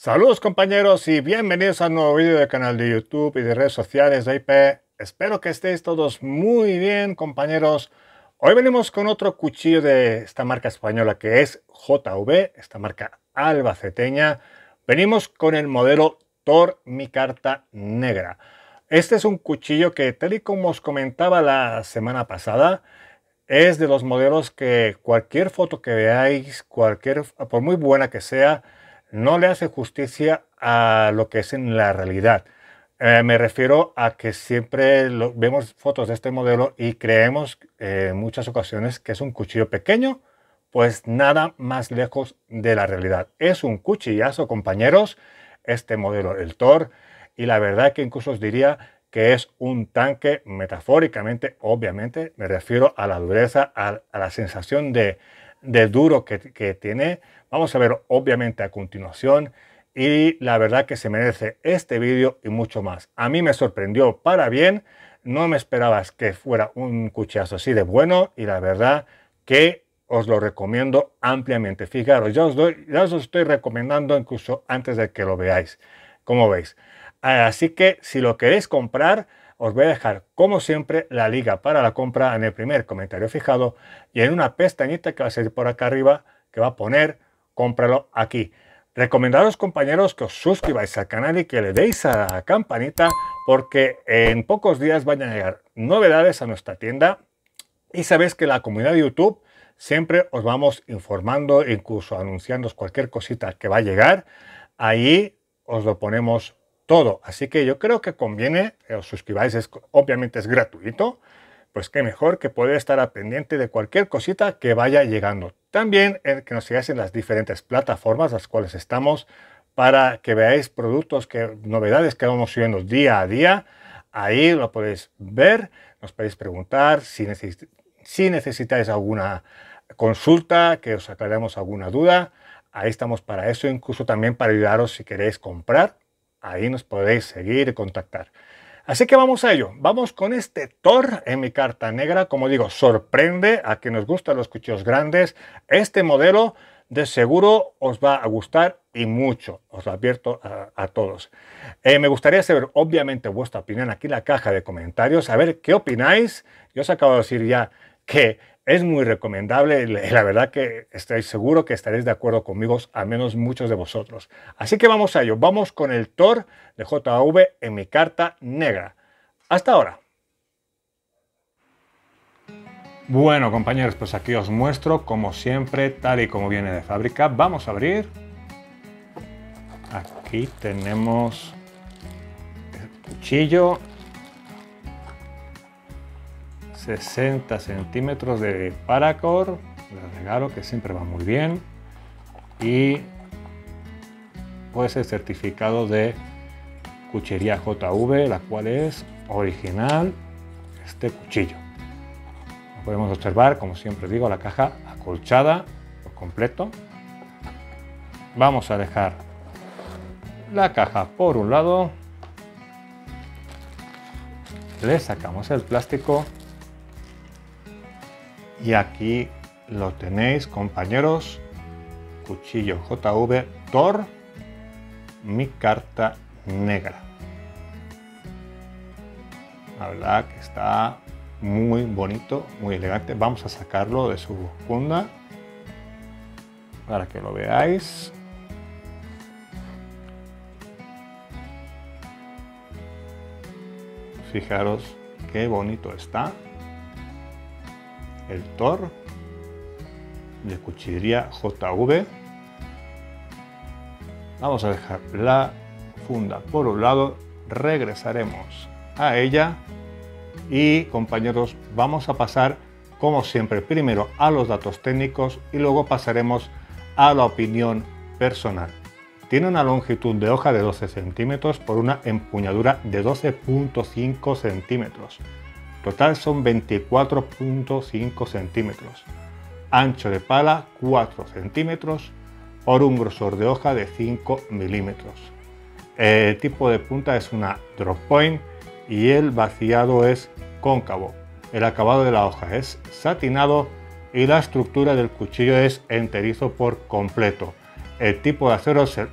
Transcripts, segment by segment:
Saludos compañeros y bienvenidos a un nuevo vídeo del canal de YouTube y de redes sociales de IP. Espero que estéis todos muy bien compañeros. Hoy venimos con otro cuchillo de esta marca española que es JV, esta marca albaceteña. Venimos con el modelo Thor Micarta Negra. Este es un cuchillo que, tal y como os comentaba la semana pasada, es de los modelos que cualquier foto que veáis, por muy buena que sea, no le hace justicia a lo que es en la realidad. Me refiero a que siempre vemos fotos de este modelo y creemos en muchas ocasiones que es un cuchillo pequeño, pues nada más lejos de la realidad. Es un cuchillazo, compañeros, este modelo, el Thor, y la verdad que incluso os diría que es un tanque metafóricamente, obviamente, me refiero a la dureza, a la sensación de duro que tiene. Vamos a ver obviamente a continuación y la verdad que se merece este vídeo y mucho más. A mí me sorprendió para bien, no me esperabas que fuera un cuchillazo así de bueno y la verdad que os lo recomiendo ampliamente. Fijaros, ya os lo estoy recomendando incluso antes de que lo veáis, como veis. Así que si lo queréis comprar, os voy a dejar como siempre la liga para la compra en el primer comentario fijado y en una pestañita que va a salir por acá arriba que va a poner cómpralo aquí. Recomendaros compañeros que os suscribáis al canal y que le deis a la campanita porque en pocos días van a llegar novedades a nuestra tienda y sabéis que la comunidad de YouTube siempre os vamos informando, incluso anunciando cualquier cosita que va a llegar. Ahí os lo ponemos todo, así que yo creo que conviene que os suscribáis, obviamente es gratuito, pues qué mejor que poder estar al pendiente de cualquier cosita que vaya llegando. También que nos sigáis en las diferentes plataformas las cuales estamos para que veáis productos, novedades que vamos subiendo día a día. Ahí lo podéis ver, nos podéis preguntar si necesitáis alguna consulta, que os aclaremos alguna duda. Ahí estamos para eso, incluso también para ayudaros si queréis comprar. Ahí nos podéis seguir y contactar. Así que vamos a ello. Vamos con este Thor en Micarta Negra. Como digo, sorprende a quien nos gustan los cuchillos grandes. Este modelo de seguro os va a gustar y mucho. Os lo advierto a todos. Me gustaría saber, obviamente, vuestra opinión aquí en la caja de comentarios. A ver qué opináis. Yo os acabo de decir ya que es muy recomendable y la verdad que estoy seguro que estaréis de acuerdo conmigo, al menos muchos de vosotros. Así que vamos a ello, vamos con el Thor de JV en Micarta Negra. Hasta ahora. Bueno compañeros, pues aquí os muestro como siempre, tal y como viene de fábrica. Vamos a abrir. Aquí tenemos el cuchillo. 60 centímetros de paracord, de regalo, que siempre va muy bien, y pues el certificado de cuchillería JV, la cual es original este cuchillo. Como podemos observar, como siempre digo, la caja acolchada por completo. Vamos a dejar la caja por un lado, le sacamos el plástico. Y aquí lo tenéis, compañeros, cuchillo JV Thor Micarta Negra. La verdad que está muy bonito, muy elegante. Vamos a sacarlo de su funda para que lo veáis. Fijaros qué bonito está. El Thor de cuchillería JV. Vamos a dejar la funda por un lado, regresaremos a ella y compañeros vamos a pasar como siempre primero a los datos técnicos y luego pasaremos a la opinión personal. Tiene una longitud de hoja de 12 centímetros por una empuñadura de 12,5 centímetros. Total son 24,5 centímetros. Ancho de pala 4 centímetros por un grosor de hoja de 5 milímetros. El tipo de punta es una drop point y el vaciado es cóncavo. El acabado de la hoja es satinado y la estructura del cuchillo es enterizo por completo. El tipo de acero es el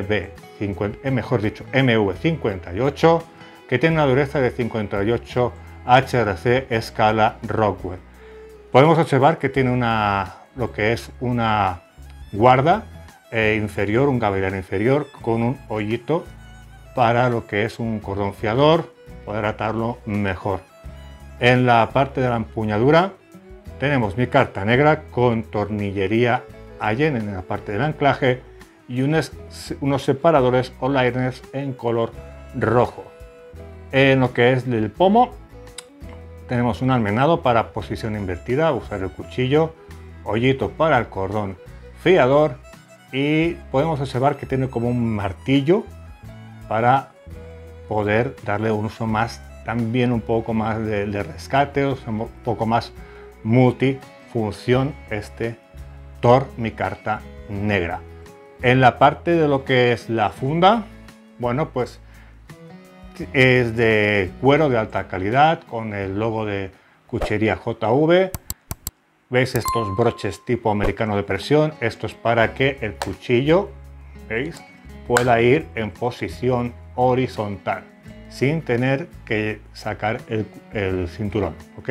MV58, que tiene una dureza de 58 HRC escala Rockwell. Podemos observar que tiene lo que es una guarda inferior, un gavilán inferior con un hoyito para lo que es un cordón fiador, poder atarlo mejor. En la parte de la empuñadura tenemos mi carta negra con tornillería Allen en la parte del anclaje y unos separadores o liners en color rojo. En lo que es el pomo tenemos un almenado para posición invertida, usar el cuchillo, hoyito para el cordón fiador y podemos observar que tiene como un martillo para poder darle un uso más, también un poco más de rescate, o sea, un poco más multifunción este Thor mi carta negra. En la parte de lo que es la funda, bueno, pues es de cuero de alta calidad con el logo de Cuchillería JV. ¿Veis estos broches tipo americano de presión? Esto es para que el cuchillo, ¿veis?, pueda ir en posición horizontal sin tener que sacar el cinturón, ¿ok?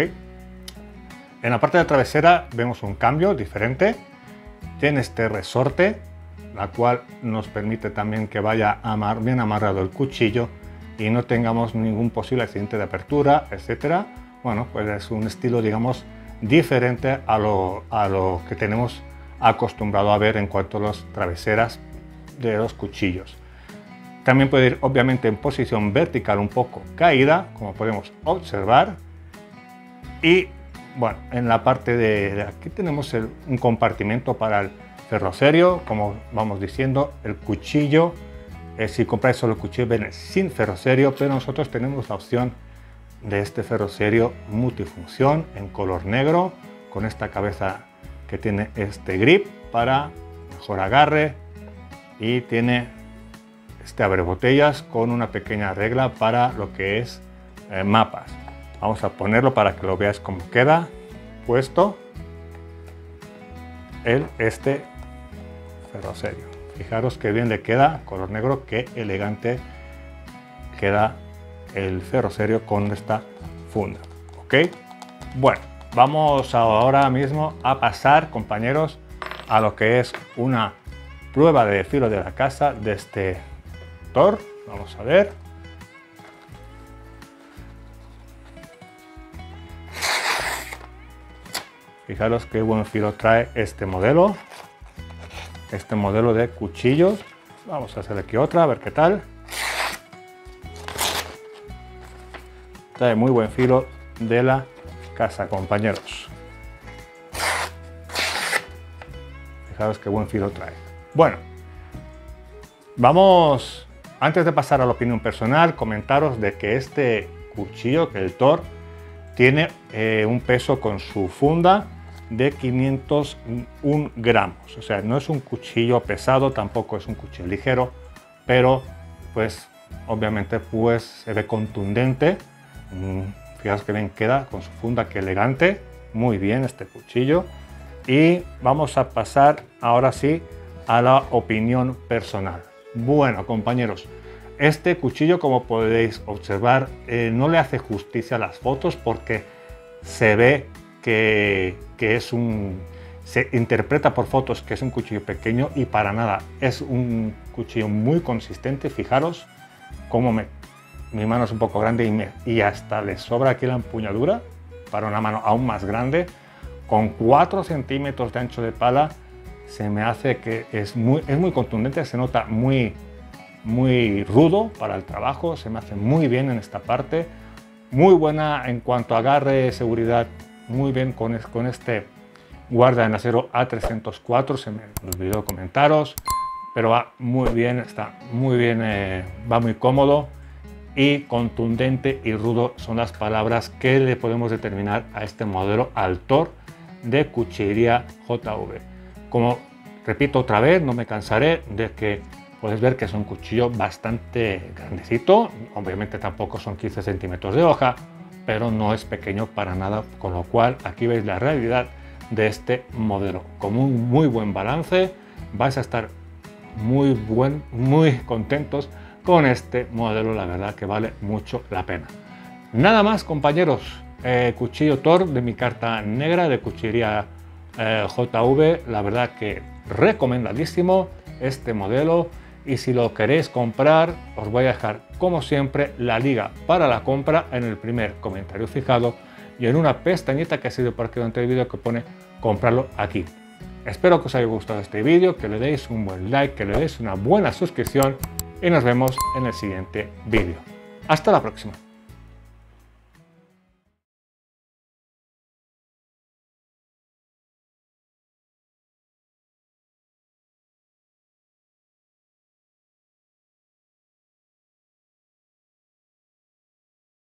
En la parte de la travesera vemos un cambio diferente. Tiene este resorte, la cual nos permite también que vaya bien amarrado el cuchillo y no tengamos ningún posible accidente de apertura, etcétera. Bueno, pues es un estilo, digamos, diferente a lo que tenemos acostumbrado a ver en cuanto a las traveseras de los cuchillos. También puede ir obviamente en posición vertical un poco caída, como podemos observar. Y bueno, en la parte de aquí tenemos un compartimento para el ferrocerio, como vamos diciendo, el cuchillo. Si compráis solo el cuchillo viene sin ferrocerio, pero nosotros tenemos la opción de este ferrocerio multifunción en color negro con esta cabeza que tiene este grip para mejor agarre y tiene este abrebotellas con una pequeña regla para lo que es mapas. Vamos a ponerlo para que lo veáis cómo queda puesto este ferrocerio. Fijaros que bien le queda, color negro, qué elegante queda el ferrocerio con esta funda, ¿ok? Bueno, vamos ahora mismo a pasar, compañeros, a lo que es una prueba de filo de la casa de este Thor. Vamos a ver. Fijaros qué buen filo trae este modelo de cuchillos. Vamos a hacer aquí otra, a ver qué tal. Trae muy buen filo de la casa, compañeros. Fijaros qué buen filo trae. Bueno, vamos, antes de pasar a la opinión personal, comentaros de que este cuchillo, que el Thor, tiene un peso con su funda de 501 gramos. O sea, no es un cuchillo pesado, tampoco es un cuchillo ligero, pero pues obviamente pues se ve contundente. Fijaos que bien queda con su funda, que elegante, muy bien este cuchillo. Y vamos a pasar ahora sí a la opinión personal. Bueno, compañeros, este cuchillo, como podéis observar, no le hace justicia a las fotos porque se ve que se interpreta por fotos que es un cuchillo pequeño y para nada, es un cuchillo muy consistente. Fijaros cómo mi mano es un poco grande y hasta le sobra aquí la empuñadura para una mano aún más grande. Con 4 centímetros de ancho de pala se me hace que es muy contundente, se nota muy rudo para el trabajo, se me hace muy bien en esta parte, muy buena en cuanto a agarre, seguridad, muy bien con este guarda en acero A304, se me olvidó comentaros, pero va muy bien, está muy bien, va muy cómodo. Y contundente y rudo son las palabras que le podemos determinar a este modelo, al Thor de Cuchillería JV. Como repito otra vez, no me cansaré de que puedes ver que es un cuchillo bastante grandecito. Obviamente tampoco son 15 centímetros de hoja, pero no es pequeño para nada, con lo cual aquí veis la realidad de este modelo. Con un muy buen balance vais a estar muy contentos con este modelo, la verdad que vale mucho la pena. Nada más, compañeros, cuchillo Thor de mi carta negra de cuchillería JV, la verdad que recomendadísimo este modelo, y si lo queréis comprar os voy a dejar como siempre la liga para la compra en el primer comentario fijado y en una pestañita que ha sido por aquí durante el vídeo que pone comprarlo aquí. Espero que os haya gustado este vídeo, que le deis un buen like, que le deis una buena suscripción y nos vemos en el siguiente vídeo. Hasta la próxima.